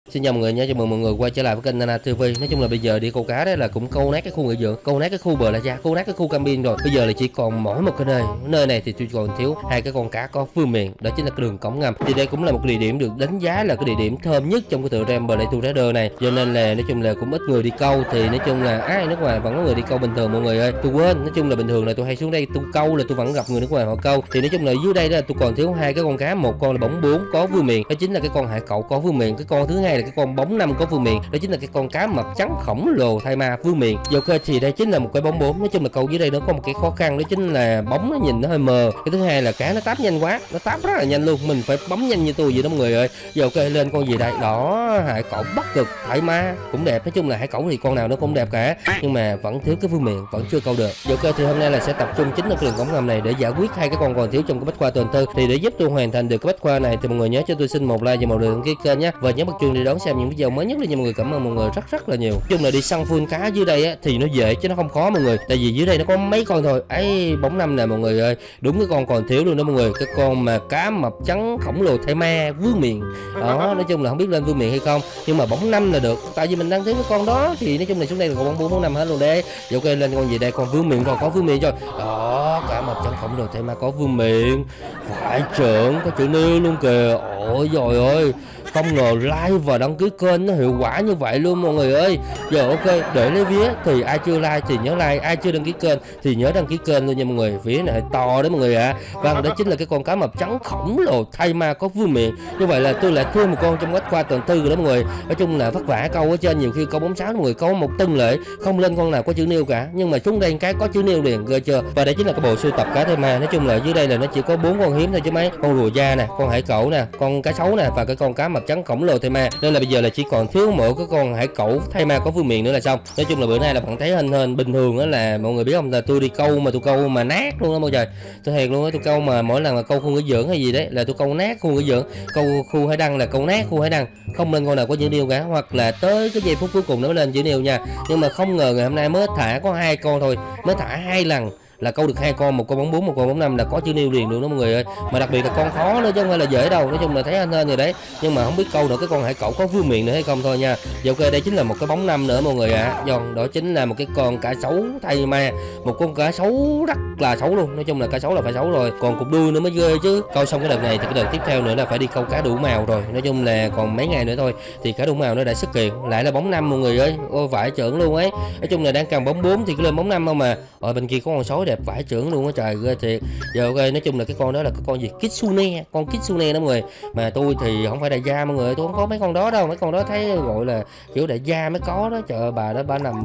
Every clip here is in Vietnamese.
Xin chào mọi người nha, chào mừng mọi người quay trở lại với kênh Nana TV. Nói chung là bây giờ đi câu cá đấy là cũng câu nát cái khu nghỉ dưỡng, câu nát cái khu bờ La Gia, câu nát cái khu camping rồi. Bây giờ là chỉ còn mỗi một cái nơi này thì tôi còn thiếu hai cái con cá có vương miện, đó chính là cái đường cống ngầm. Thì đây cũng là một địa điểm được đánh giá là cái địa điểm thơm nhất trong cái tựa game Play to Trader này. Cho nên là nói chung là cũng ít người đi câu, thì nói chung là ai nước ngoài vẫn có người đi câu bình thường mọi người ơi. Tôi quên, nói chung là bình thường là tôi hay xuống đây tôi câu là tôi vẫn gặp người nước ngoài họ câu. Thì nói chung là dưới đây đó là tôi còn thiếu hai cái con cá, một con là bóng 4 có vương miện, đó chính là cái con hải cẩu có vương miện, cái con thứ hai là cái con bóng 5 có vương miện, đó chính là cái con cá mập trắng khổng lồ thay ma vương miện. Ok, thì đây chính là một cái bóng 4. Nói chung là câu dưới đây nó có một cái khó khăn, đó chính là bóng nó nhìn nó hơi mờ, cái thứ hai là cá nó táp nhanh quá, nó táp rất là nhanh luôn, mình phải bấm nhanh như tôi vậy đó mọi người ơi. Giờ ok, lên con gì đây, đó hải cẩu bắc cực thay ma cũng đẹp. Nói chung là hải cẩu thì con nào nó cũng đẹp cả, nhưng mà vẫn thiếu cái vương miện, vẫn chưa câu được. Giờ ok, thì hôm nay là sẽ tập trung chính ở cái đường cống ngầm này để giải quyết hai cái con còn thiếu trong cái bách khoa tuần tư. Thì để giúp tôi hoàn thành được cái bách khoa này thì mọi người nhớ cho tôi xin một like và một lượt đăng ký kênh nhé, và nhớ bật chuông để đón xem những video mới nhất nha mọi người. Cảm ơn mọi người rất là nhiều. Nói chung là đi săn full cá dưới đây á thì nó dễ chứ nó không khó mọi người, tại vì dưới đây nó có mấy con thôi ấy. Bóng 5 nè mọi người ơi, đúng cái con còn thiếu luôn đó mọi người, cái con mà cá mập trắng khổng lồ thay ma vương miện đó. Nói chung là không biết lên vương miện hay không, nhưng mà bóng 5 là được, tại vì mình đang thiếu cái con đó. Thì nói chung là xuống đây là còn bóng 4 bóng 5 hết luôn đấy. Ok, lên con gì đây, con vương miện rồi, có vương miện rồi đó, cá mập trắng khổng lồ thay ma có vương miện, phải trưởng có chữ nêu luôn kìa. Ôi trời ơi, không ngờ like và đăng ký kênh nó hiệu quả như vậy luôn mọi người ơi. Giờ ok, để lấy vía thì ai chưa like thì nhớ like, ai chưa đăng ký kênh thì nhớ đăng ký kênh luôn nha mọi người. Vía này to đấy mọi người ạ. Vâng, đó chính là cái con cá mập trắng khổng lồ thay ma có vương miện. Như vậy là tôi lại thêm một con trong bách khoa tuần tư rồi đó mọi người. Nói chung là vất vả câu ở trên, nhiều khi câu bóng 6 mọi người câu một tuần lễ không lên con nào có chữ nêu cả, nhưng mà xuống đây cái có chữ nêu liền, ghê chưa. Và đây chính là cái bộ sưu tập cá thay ma. Nói chung là dưới đây là nó chỉ có 4 con hiếm thôi chứ mấy, con rùa da nè, con hải cẩu nè, con cá sấu nè, và cái con cá mập trắng khổng lồ thay ma. Nên là bây giờ là chỉ còn thiếu mỗi cái con hải cẩu thay ma có vương miện nữa là xong. Nói chung là bữa nay là bạn thấy hên bình thường đó, là mọi người biết không, là tôi đi câu mà tôi câu mà nát luôn đó mọi người. Tôi thiệt luôn á, tôi câu mà mỗi lần là câu khu nghỉ dưỡng hay gì đấy là tôi câu nát khu nghỉ dưỡng, câu khu hải đăng là câu nát khu hải đăng, không lên con nào có chữ nêu cả, hoặc là tới cái giây phút cuối cùng nó mới lên chữ nêu nha. Nhưng mà không ngờ ngày hôm nay mới thả có 2 con thôi, mới thả 2 lần là câu được 2 con, một con bóng 4 một con bóng 5 là có chữ nêu liền luôn đó mọi người ơi. Mà đặc biệt là con khó nữa chứ không phải là dễ đâu. Nói chung là thấy anh hên rồi đấy, nhưng mà không biết câu được cái con hải cẩu có vương miện nữa hay không thôi nha. Giờ ok, đây chính là một cái bóng 5 nữa mọi người ạ. Đó chính là một cái con cá sấu thay ma, một con cá sấu rất là xấu luôn. Nói chung là cá sấu là phải xấu rồi, còn cục đuôi nữa mới ghê chứ. Câu xong cái đợt này thì cái đợt tiếp theo nữa là phải đi câu cá đủ màu rồi. Nói chung là còn mấy ngày nữa thôi thì cá đủ màu nó đã xuất hiện, lại là bóng 5 mọi người ơi. Ôi vãi chưởng luôn ấy. Nói chung là đang cần bóng 4 thì cứ lên bóng 5 không mà. Ở bên kia có con sói đẹp vãi chưởng luôn á trời, ghê thiệt. Giờ ok, nói chung là cái con đó là cái con gì, kitsune, con kitsune đó mọi người. Mà tôi thì không phải đại gia mọi người, tôi không có mấy con đó đâu. Mấy con đó thấy gọi là kiểu đại gia mới có đó. Trời ơi, bà đó bà nằm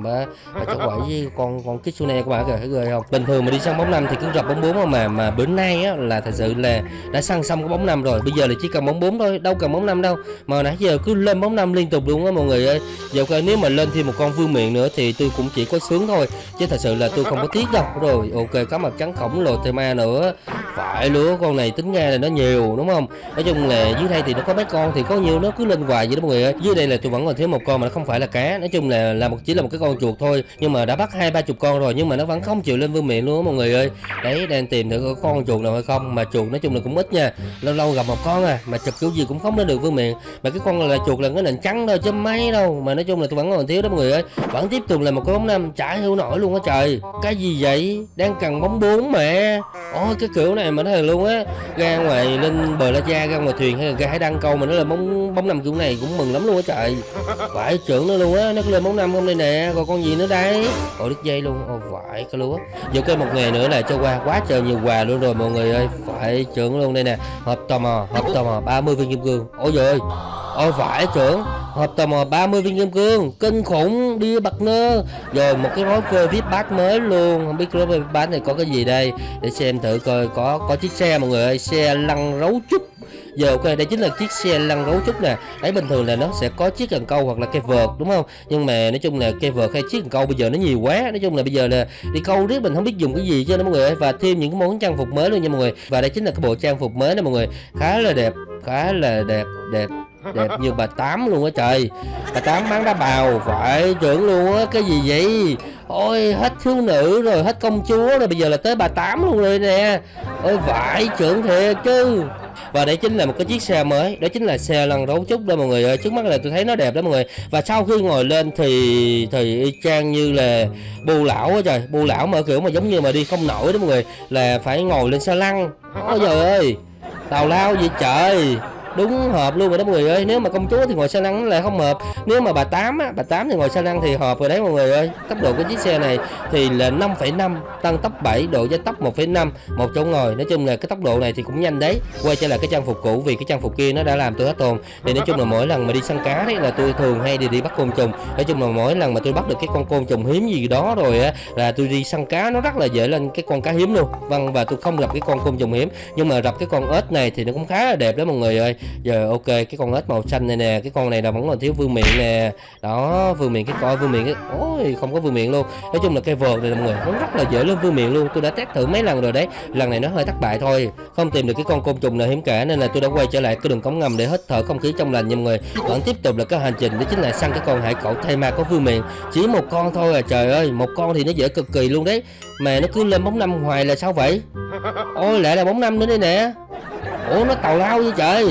chỗ quậy với con kitsune của bà kìa, thấy ghê không. Bình thường mà đi săn bóng 5 thì cứ rập bóng 4 không mà bữa nay á là thật sự là đã săn xong cái bóng 5 rồi, bây giờ là chỉ cần bóng 4 thôi, đâu cần bóng 5 đâu, mà nãy giờ cứ lên bóng 5 liên tục luôn á mọi người ơi. Giờ ok, nếu mà lên thêm một con vương miện nữa thì tôi cũng chỉ có sướng thôi, chứ thật sự là tôi không có tiếc đâu. Rồi ok, cá mập trắng khổng lồ thay ma nữa, phải lứa con này tính ra là nó nhiều đúng không. Nói chung là dưới đây thì nó có mấy con thì có nhiều nó cứ lên hoài vậy đó mọi người ơi. Dưới đây là tôi vẫn còn thiếu một con mà nó không phải là cá, nói chung là chỉ là một cái con chuột thôi, nhưng mà đã bắt 20-30 con rồi nhưng mà nó vẫn không chịu lên vương miện luôn đó mọi người ơi. Đấy, đang tìm thử có con chuột nào hay không, mà chuột nói chung là cũng ít nha, lâu lâu gặp một con à, mà chụp kiểu gì cũng không lên được vương miện. Mà cái con là chuột là cái nền trắng thôi chứ mấy đâu, mà nói chung là tôi vẫn còn thiếu đó mọi người ơi. Vẫn tiếp tục là một cái bóng 5 chả hiểu nổi luôn á trời. Cái gì vậy, đang cần bóng 4 mà. Ôi cái kiểu này mà nó là luôn á, ra ngoài lên bờ La Gia, ra ngoài thuyền hay là ra hải đăng câu mà nó là bóng 5 kiểu này cũng mừng lắm luôn á trời. Vãi trưởng nữa luôn á, nó lên bóng 5 không đây nè, còn con gì nữa đây. Ôi đứt dây luôn, ôi vãi cái lúa. Giờ cái một ngày nữa là cho qua quá trời nhiều quà luôn rồi mọi người ơi, phải trưởng luôn đây nè. Hộp tò mò 30 viên kim cương. Ôi giời ơi, ôi vãi trưởng, hộp tò mò 30 viên kim cương kinh khủng đi bạc nơ. Rồi một cái gói cơ VIP bát mới luôn, không biết cái gói bát này có cái gì đây, để xem thử coi. Có chiếc xe mọi người ơi, xe lăn rấu trúc. Giờ ok, đây chính là chiếc xe lăn gấu trúc nè. Đấy, bình thường là nó sẽ có chiếc cần câu hoặc là cây vợt đúng không, nhưng mà nói chung là cây vợt hay chiếc cần câu bây giờ nó nhiều quá. Nói chung là bây giờ là đi câu riết mình không biết dùng cái gì chứ đó mọi người ơi. Và thêm những cái món trang phục mới luôn nha mọi người. Và đây chính là cái bộ trang phục mới đó mọi người, khá là đẹp, đẹp như bà Tám luôn á trời. Bà Tám bán đá bào phải trưởng luôn á, cái gì vậy? Ôi hết thiếu nữ rồi, hết công chúa rồi, bây giờ là tới bà Tám luôn rồi nè. Ôi vãi trưởng thiệt chứ. Và đấy chính là một cái chiếc xe mới, đó chính là xe lăn gấu trúc đó mọi người ơi. Trước mắt là tôi thấy nó đẹp đó mọi người. Và sau khi ngồi lên thì y chang như là bù lão á trời. Bù lão mà kiểu mà giống như mà đi không nổi đó mọi người, là phải ngồi lên xe lăn. Ôi trời ơi, tào lao vậy trời. Đúng hợp luôn rồi đó mọi người ơi. Nếu mà công chúa thì ngồi xe lăn nó lại không hợp. Nếu mà bà Tám á, bà Tám thì ngồi xe lăn thì hợp rồi đấy mọi người ơi. Tốc độ của chiếc xe này thì là 5,5, tăng tốc 7, độ gia tốc 1,5, một chỗ ngồi. Nói chung là cái tốc độ này thì cũng nhanh đấy. Quay trở lại cái trang phục cũ, vì cái trang phục kia nó đã làm tôi hết hồn. Thì nói chung là mỗi lần mà đi săn cá đấy là tôi thường hay đi bắt côn trùng. Nói chung là mỗi lần mà tôi bắt được cái con côn trùng hiếm gì đó rồi á, là tôi đi săn cá nó rất là dễ lên cái con cá hiếm luôn. Vâng, và tôi không gặp cái con côn trùng hiếm, nhưng mà gặp cái con ếch này thì nó cũng khá là đẹp đó mọi người ơi. Giờ ok, cái con ếch màu xanh này nè, cái con này là vẫn còn thiếu vương miện nè. Đó, vương miện, cái coi vương miện cái ôi không có vương miện luôn. Nói chung là cái vợt này mọi người, nó rất là dễ lên vương miện luôn. Tôi đã test thử mấy lần rồi đấy, lần này nó hơi thất bại thôi, không tìm được cái con côn trùng nào hiếm cả, nên là tôi đã quay trở lại cái đường cống ngầm để hít thở không khí trong lành nha mọi người. Vẫn tiếp tục là cái hành trình đó chính là săn cái con hải cẩu thây ma có vương miện. Chỉ một con thôi à, trời ơi, một con thì nó dễ cực kỳ luôn đấy, mà nó cứ lên bóng năm hoài là sao vậy? Ôi lại là bóng năm nữa đây nè. Ủa nó tào lao vậy trời.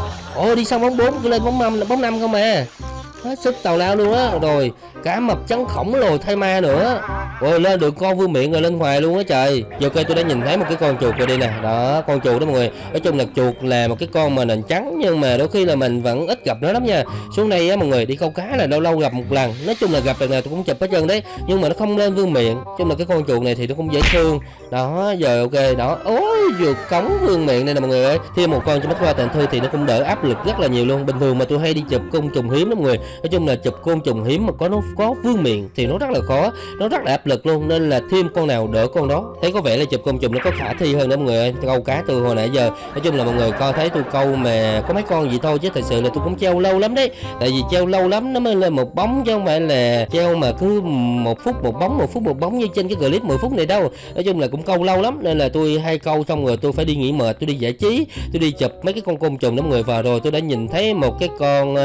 Ôi đi xong bóng 4 cứ lên bóng 5 không à. Hết sức tào lao luôn á. Rồi cá mập trắng khổng lồ thay ma nữa. Ôi lên được con vương miện rồi lên hoài luôn á trời. Giờ ok tôi đã nhìn thấy một cái con chuột rồi đây nè. Đó con chuột đó mọi người. Nói chung là chuột là một cái con mà nền trắng, nhưng mà đôi khi là mình vẫn ít gặp nó lắm nha. Xuống đây á mọi người đi câu cá là lâu lâu gặp một lần. Nói chung là gặp lần nào tôi cũng chụp hết trơn đấy, nhưng mà nó không lên vương miện. Chung là cái con chuột này thì nó cũng dễ thương. Đó giờ ok đó. Ôi vừa cống vương miện đây nè mọi người ơi. Thêm một con cho mắt qua tận thư thì nó cũng đỡ áp lực rất là nhiều luôn. Bình thường mà tôi hay đi chụp côn trùng hiếm đó mọi người. Nói chung là chụp côn trùng hiếm mà nó có vương miện thì nó rất là khó, nó rất là áp lực luôn, nên là thêm con nào đỡ con đó. Thấy có vẻ là chụp côn trùng nó có khả thi hơn đó mọi người ơi. Câu cá từ hồi nãy giờ, nói chung là mọi người coi thấy tôi câu mà có mấy con gì thôi, chứ thật sự là tôi cũng treo lâu lắm đấy. Tại vì treo lâu lắm nó mới lên một bóng, chứ không phải là treo mà cứ 1 phút một bóng, 1 phút một bóng như trên cái clip 10 phút này đâu. Nói chung là cũng câu lâu lắm, nên là tôi hay câu xong rồi tôi phải đi nghỉ mệt, tôi đi giải trí, tôi đi chụp mấy cái con côn trùng đó mọi người. Và rồi tôi đã nhìn thấy một cái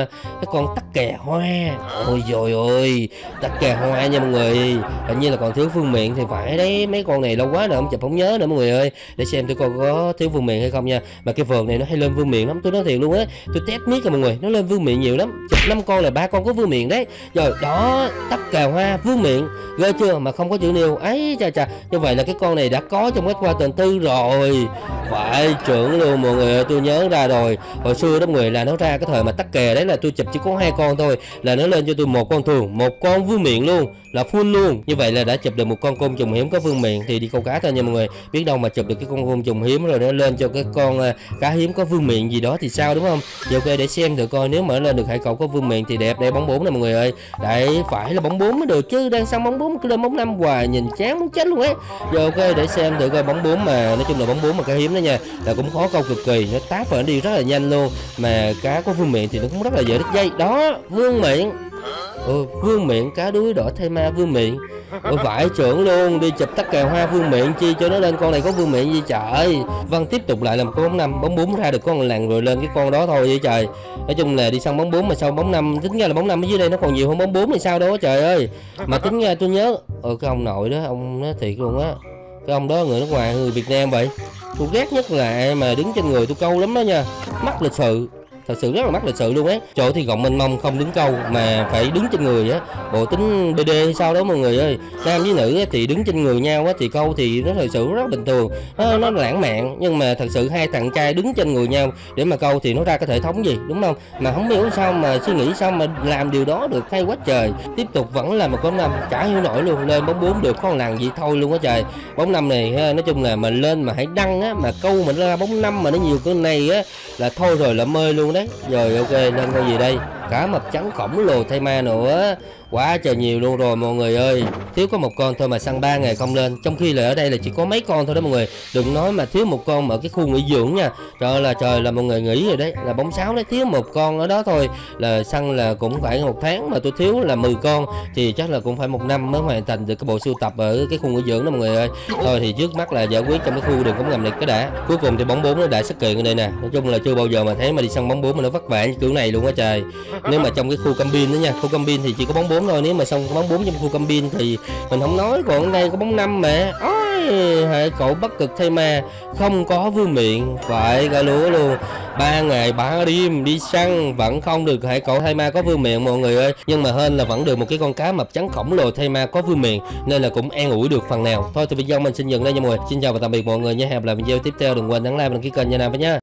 con tắc kè hoa. Ôi dồi ôi, tắc kè hoa nha mọi người. Hình như là còn thiếu vương miện thì phải đấy. Mấy con này lâu quá rồi không chụp không nhớ nữa mọi người ơi. Để xem tôi coi có thiếu vương miện hay không nha. Mà cái vợt này nó hay lên vương miện lắm, tôi nói thiệt luôn á. Tôi test miết rồi mọi người, nó lên vương miện nhiều lắm. Chụp 5 con là 3 con có vương miện đấy. Rồi đó, tắc kè hoa vương miện ghê chưa, mà không có chữ nêu ấy. Chà như vậy là cái con này đã có trong Bách Khoa Toàn Thư rồi. Phải trưởng luôn mọi người ơi, tôi nhớ ra rồi. Hồi xưa đó mọi người là nó ra cái thời mà tắc kè đấy là tôi chụp chỉ có 2 con thôi, là nó lên cho tôi một con thường, một con vương miện luôn, là full luôn. Như vậy là đã chụp được một con côn trùng hiếm có vương miện. Thì đi câu cá thôi nha mọi người, biết đâu mà chụp được cái con côn trùng hiếm rồi nó lên cho cái con cá hiếm có vương miện gì đó thì sao, đúng không? Giờ ok để xem thử coi, nếu mà lên được hải cẩu có vương miện thì đẹp. Đây bóng 4 nè mọi người ơi. Đấy phải là bóng 4 mới được chứ, đang săn bóng 4 cứ lên bóng 5 hoài nhìn chán muốn chết luôn ấy. Giờ ok để xem thử coi bóng 4, mà nói chung là bóng 4 mà cá hiếm đó nha, là cũng khó câu cực kỳ, nó táp và nó đi rất là nhanh luôn. Mà cá có vương miện thì nó cũng rất là dễ đứt dây. Đó vương miện, vương miện cá đuối đỏ thây ma vương miện. Vải trưởng luôn, đi chụp tắc kè hoa vương miện chi cho nó lên con này có vương miện gì trời. Vâng tiếp tục lại là một con bóng 5, bóng 4 ra được con làng rồi lên cái con đó thôi vậy trời. Nói chung là đi săn bóng 4 mà sau bóng 5, tính ra là bóng 5 ở dưới đây nó còn nhiều hơn bóng 4 thì sao đó trời ơi. Mà tính ra tôi nhớ cái ông nội đó, ông nói thiệt luôn á, cái ông đó người nước ngoài người Việt Nam vậy. Tôi ghét nhất là ai mà đứng trên người tôi câu lắm đó nha, mắc lịch sự. Thật sự rất là mắc lịch sự luôn ấy. Chỗ thì rộng mênh mông không đứng câu mà phải đứng trên người á. Bộ tính BD hay sao đó mọi người ơi. Nam với nữ thì đứng trên người nhau á thì câu thì nó thật sự rất bình thường, nó lãng mạn. Nhưng mà thật sự hai thằng trai đứng trên người nhau để mà câu thì nó ra cái thể thống gì, đúng không? Mà không hiểu sao mà suy nghĩ sao mà làm điều đó được, hay quá trời. Tiếp tục vẫn là một bóng 5, chả hiểu nổi luôn. Lên bóng 4 được con làng gì thôi luôn á trời. Bóng 5 này nói chung là mình lên mà hãy đăng á, mà câu mình ra bóng 5 mà nó nhiều cái này á là thôi rồi là mê luôn đấy. Rồi ok lên con gì đây, cá mập trắng khổng lồ thây ma nữa. Quá trời nhiều luôn rồi mọi người ơi. Thiếu có một con thôi mà săn 3 ngày không lên. Trong khi là ở đây là chỉ có mấy con thôi đó mọi người. Đừng nói mà thiếu một con mà ở cái khu nghỉ dưỡng nha. Trời là mọi người nghĩ rồi đấy. Là bóng sáo đấy, thiếu một con ở đó thôi là săn là cũng phải 1 tháng, mà tôi thiếu là 10 con thì chắc là cũng phải 1 năm mới hoàn thành được cái bộ sưu tập ở cái khu nghỉ dưỡng đó mọi người ơi. Thôi thì trước mắt là giải quyết trong cái khu đường cống ngầm này cái đã. Cuối cùng thì bóng 4 nó đã xuất hiện ở đây nè. Nói chung là chưa bao giờ mà thấy mà đi săn bóng 4 mà nó vất vả như kiểu này luôn á trời. Nếu mà trong cái khu camping đó nha, khu camping thì chỉ có bóng 4 thôi. Nếu mà xong bóng 4 trong khu camping thì mình không nói, còn ở đây có bóng 5 mà. Ôi, hệ cậu bất cực thay ma, không có vương miện, phải gà lúa luôn. 3 ngày 3 đêm đi săn vẫn không được hệ cậu thay ma có vương miện mọi người ơi. Nhưng mà hên là vẫn được một cái con cá mập trắng khổng lồ thay ma có vương miện, nên là cũng an ủi được phần nào. Thôi thì video mình xin dừng đây nha mọi người. Xin chào và tạm biệt mọi người nhé. Hẹn gặp lại video tiếp theo, đừng quên nhấn like và đăng ký kênh nha Nam với nhá.